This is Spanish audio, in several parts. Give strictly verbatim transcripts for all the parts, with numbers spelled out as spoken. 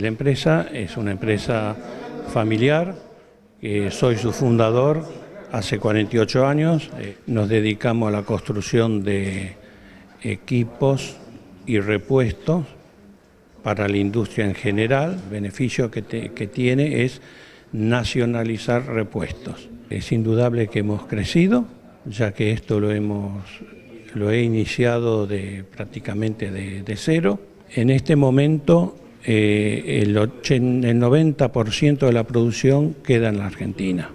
La empresa es una empresa familiar, eh, soy su fundador hace cuarenta y ocho años, eh, nos dedicamos a la construcción de equipos y repuestos para la industria en general. El beneficio que, te, que tiene es nacionalizar repuestos. Es indudable que hemos crecido, ya que esto lo, hemos, lo he iniciado de, prácticamente de, de cero. En este momento eh, el, ochenta, el noventa por ciento de la producción queda en la Argentina.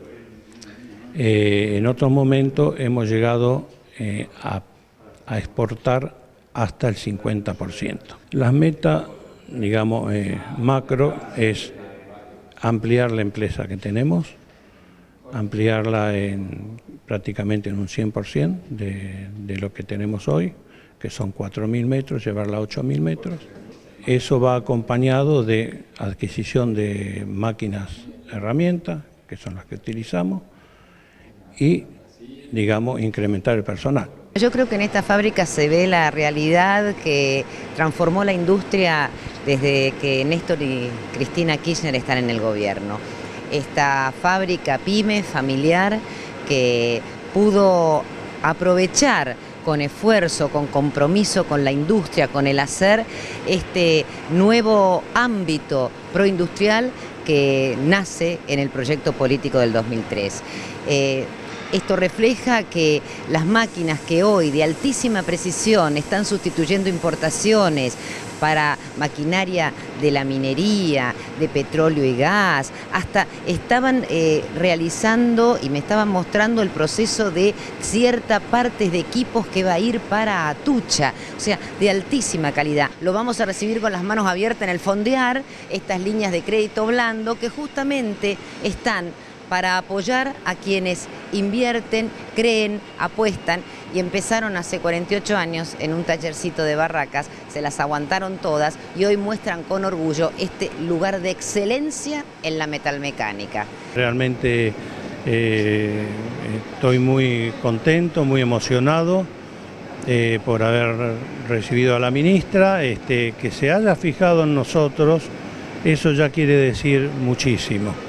Eh, en otros momentos hemos llegado eh, a, a exportar hasta el cincuenta por ciento. Las metas, digamos, eh, macro es ampliar la empresa que tenemos, ampliarla en, prácticamente en un cien por ciento de, de lo que tenemos hoy, que son cuatro mil metros, llevarla a ocho mil metros. Eso va acompañado de adquisición de máquinas, herramientas, que son las que utilizamos, y, digamos, incrementar el personal. Yo creo que en esta fábrica se ve la realidad que transformó la industria desde que Néstor y Cristina Kirchner están en el gobierno. Esta fábrica pyme, familiar, que pudo aprovechar con esfuerzo, con compromiso con la industria, con el hacer, este nuevo ámbito proindustrial que nace en el proyecto político del dos mil tres. Eh, Esto refleja que las máquinas que hoy de altísima precisión están sustituyendo importaciones para maquinaria de la minería, de petróleo y gas, hasta estaban eh, realizando y me estaban mostrando el proceso de cierta parte de equipos que va a ir para Atucha, o sea, de altísima calidad. Lo vamos a recibir con las manos abiertas en el Fondear, estas líneas de crédito blando que justamente están para apoyar a quienes invierten, creen, apuestan y empezaron hace cuarenta y ocho años en un tallercito de Barracas, se las aguantaron todas y hoy muestran con orgullo este lugar de excelencia en la metalmecánica. Realmente eh, estoy muy contento, muy emocionado eh, por haber recibido a la ministra, este, que se haya fijado en nosotros, eso ya quiere decir muchísimo.